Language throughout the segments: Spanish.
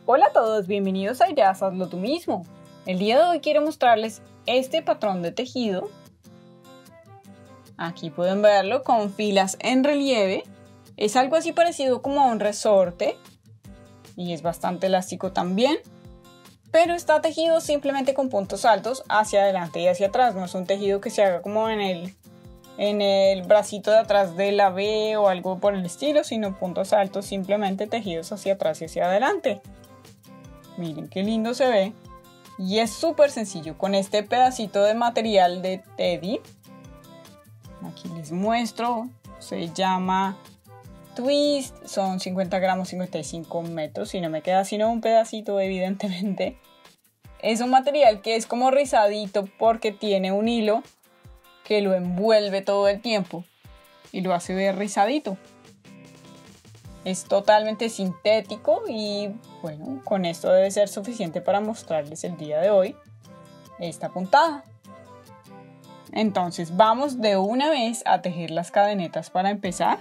Hola a todos, bienvenidos a Ideas Hazlo Tú Mismo. El día de hoy quiero mostrarles este patrón de tejido. Aquí pueden verlo con filas en relieve. Es algo así parecido como a un resorte y es bastante elástico también. Pero está tejido simplemente con puntos altos hacia adelante y hacia atrás. No es un tejido que se haga como en el bracito de atrás de la V o algo por el estilo, sino puntos altos simplemente tejidos hacia atrás y hacia adelante. Miren qué lindo se ve. Y es súper sencillo con este pedacito de material de Teddy. Aquí les muestro. Se llama Twist. Son 50 gramos, 55 metros. Y no me queda sino un pedacito, evidentemente. Es un material que es como rizadito porque tiene un hilo que lo envuelve todo el tiempo y lo hace ver rizadito. Es totalmente sintético y bueno, con esto debe ser suficiente para mostrarles el día de hoy esta puntada. Entonces vamos de una vez a tejer las cadenetas para empezar.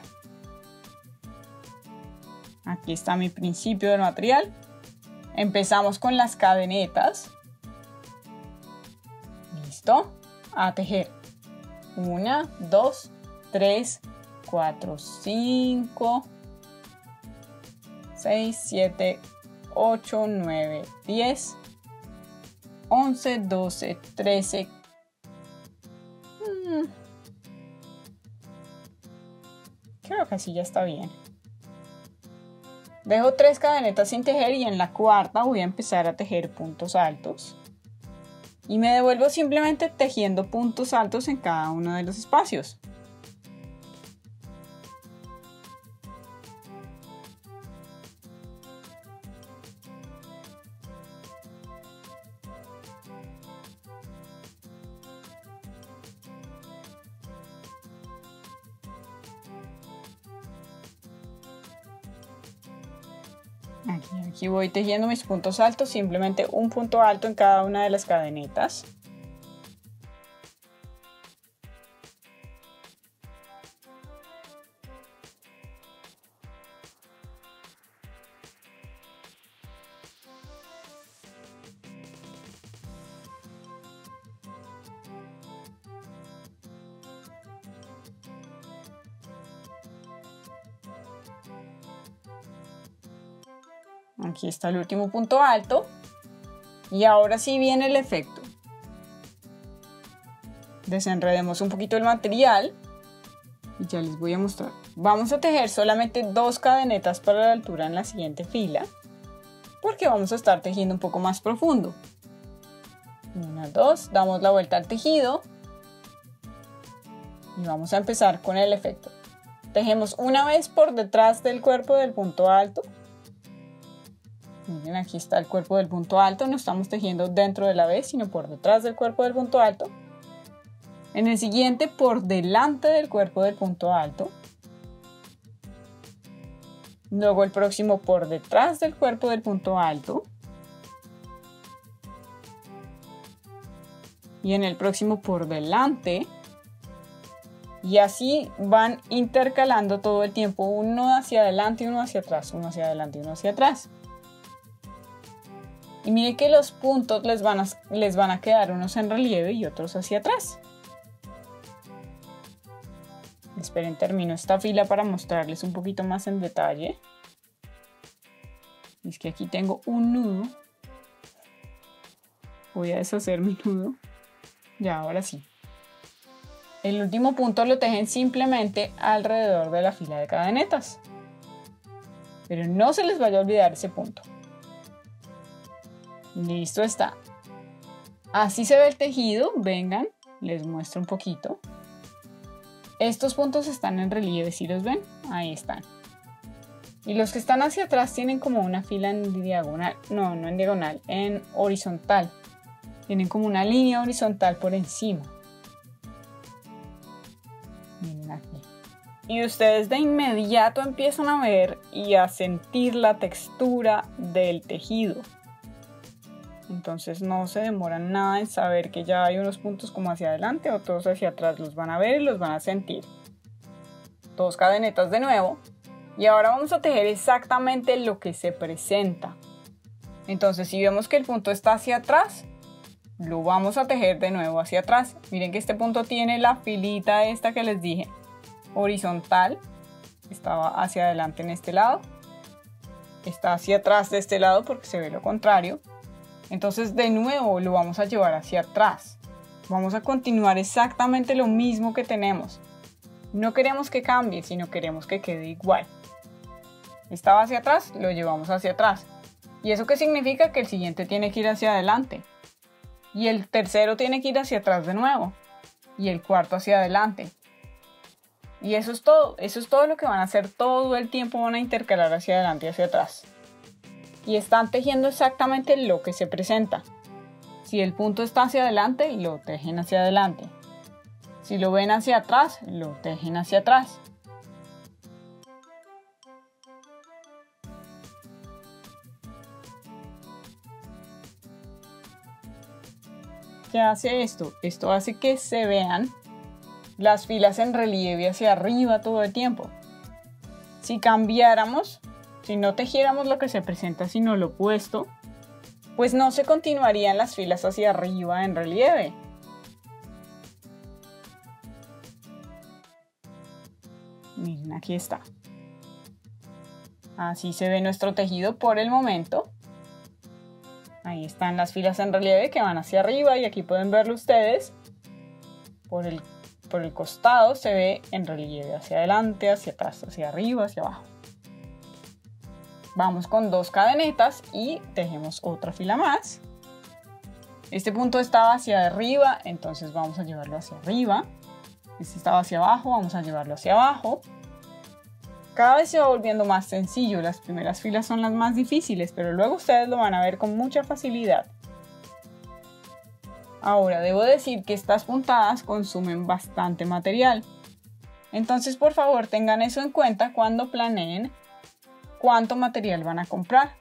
Aquí está mi principio del material. Empezamos con las cadenetas. Listo. A tejer. 1, 2, 3, 4, 5, 6, 7, 8, 9, 10, 11, 12, 13. Creo que así ya está bien. Dejo 3 cadenetas sin tejer y en la cuarta voy a empezar a tejer puntos altos. Y me devuelvo simplemente tejiendo puntos altos en cada uno de los espacios. Aquí voy tejiendo mis puntos altos, simplemente un punto alto en cada una de las cadenetas. Aquí está el último punto alto y ahora sí viene el efecto. Desenredemos un poquito el material y ya les voy a mostrar. Vamos a tejer solamente 2 cadenetas para la altura en la siguiente fila porque vamos a estar tejiendo un poco más profundo. 1, 2, damos la vuelta al tejido y vamos a empezar con el efecto. Tejemos una vez por detrás del cuerpo del punto alto. Miren, aquí está el cuerpo del punto alto, no estamos tejiendo dentro de la V, sino por detrás del cuerpo del punto alto. En el siguiente, por delante del cuerpo del punto alto. Luego el próximo por detrás del cuerpo del punto alto. Y en el próximo por delante. Y así van intercalando todo el tiempo, uno hacia adelante y uno hacia atrás, uno hacia adelante y uno hacia atrás. Y miren que los puntos les van a quedar unos en relieve y otros hacia atrás. Esperen, termino esta fila para mostrarles un poquito más en detalle. Es que aquí tengo un nudo. Voy a deshacer mi nudo. Ya, ahora sí. El último punto lo tejen simplemente alrededor de la fila de cadenetas. Pero no se les vaya a olvidar ese punto. Listo está. Así se ve el tejido. Vengan, les muestro un poquito. Estos puntos están en relieve, ¿sí los ven? Ahí están. Y los que están hacia atrás tienen como una fila en diagonal. No en diagonal, en horizontal. Tienen como una línea horizontal por encima. Miren aquí. Y ustedes de inmediato empiezan a ver y a sentir la textura del tejido. Entonces no se demoran nada en saber que ya hay unos puntos como hacia adelante, otros hacia atrás. Los van a ver y los van a sentir. 2 cadenetas de nuevo. Y ahora vamos a tejer exactamente lo que se presenta. Entonces si vemos que el punto está hacia atrás, lo vamos a tejer de nuevo hacia atrás. Miren que este punto tiene la filita esta que les dije, horizontal. Estaba hacia adelante en este lado, está hacia atrás de este lado porque se ve lo contrario. Entonces de nuevo lo vamos a llevar hacia atrás. Vamos a continuar exactamente lo mismo que tenemos. No queremos que cambie, sino queremos que quede igual. Estaba hacia atrás, lo llevamos hacia atrás. ¿Y eso qué significa? Que el siguiente tiene que ir hacia adelante. Y el tercero tiene que ir hacia atrás de nuevo. Y el cuarto hacia adelante. Y eso es todo lo que van a hacer todo el tiempo, van a intercalar hacia adelante y hacia atrás. Y están tejiendo exactamente lo que se presenta. Si el punto está hacia adelante, lo tejen hacia adelante. Si lo ven hacia atrás, lo tejen hacia atrás. ¿Qué hace esto? Esto hace que se vean las filas en relieve hacia arriba todo el tiempo. Si cambiáramos, si no tejiéramos lo que se presenta sino lo opuesto, pues no se continuarían las filas hacia arriba en relieve. Miren, aquí está. Así se ve nuestro tejido por el momento. Ahí están las filas en relieve que van hacia arriba y aquí pueden verlo ustedes. Por el costado se ve en relieve hacia adelante, hacia atrás, hacia arriba, hacia abajo. Vamos con 2 cadenetas y tejemos otra fila más. Este punto estaba hacia arriba, entonces vamos a llevarlo hacia arriba. Este estaba hacia abajo, vamos a llevarlo hacia abajo. Cada vez se va volviendo más sencillo, las primeras filas son las más difíciles, pero luego ustedes lo van a ver con mucha facilidad. Ahora, debo decir que estas puntadas consumen bastante material. Entonces, por favor, tengan eso en cuenta cuando planeen cuánto material van a comprar.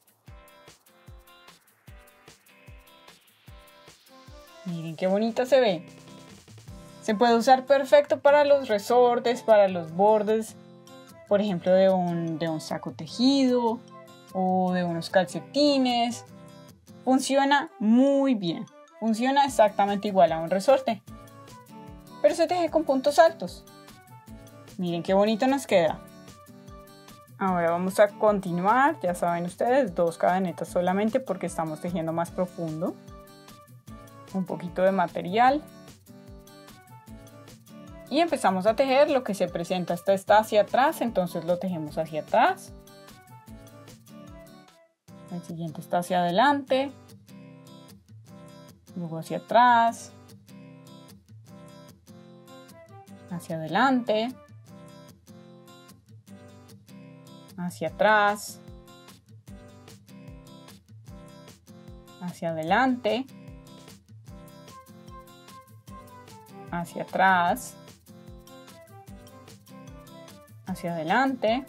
Miren qué bonita se ve. Se puede usar perfecto para los resortes, para los bordes, por ejemplo, de un saco tejido o de unos calcetines. Funciona muy bien. Funciona exactamente igual a un resorte, pero se teje con puntos altos. Miren qué bonito nos queda. Ahora vamos a continuar, ya saben ustedes, 2 cadenetas solamente porque estamos tejiendo más profundo. Un poquito de material. Y empezamos a tejer lo que se presenta. Esta está hacia atrás, entonces lo tejemos hacia atrás. El siguiente está hacia adelante. Luego hacia atrás. Hacia adelante. Hacia atrás. Hacia adelante. Hacia atrás. Hacia adelante,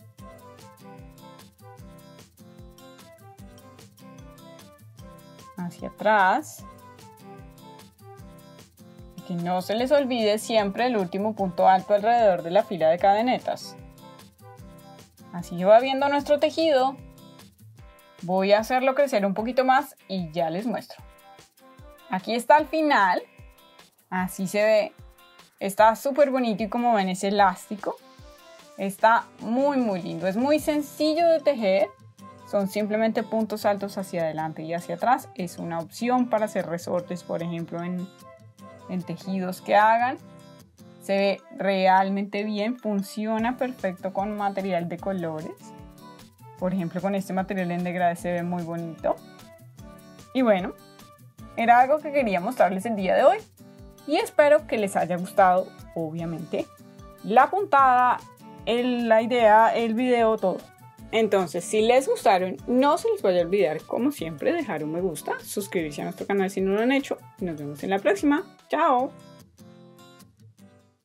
hacia atrás, y que no se les olvide siempre el último punto alto alrededor de la fila de cadenetas. Así va viendo nuestro tejido. Voy a hacerlo crecer un poquito más y ya les muestro. Aquí está el final, así se ve, está súper bonito y como ven es elástico. Está muy lindo, es muy sencillo de tejer, son simplemente puntos altos hacia adelante y hacia atrás. Es una opción para hacer resortes, por ejemplo, en tejidos que hagan. Se ve realmente bien, funciona perfecto con material de colores. Por ejemplo, con este material en degradé se ve muy bonito. Y bueno, era algo que quería mostrarles el día de hoy. Y espero que les haya gustado, obviamente, la puntada, la idea, el video, todo. Entonces, si les gustaron, no se les vaya a olvidar, como siempre, dejar un me gusta, suscribirse a nuestro canal si no lo han hecho. Y nos vemos en la próxima. ¡Chao!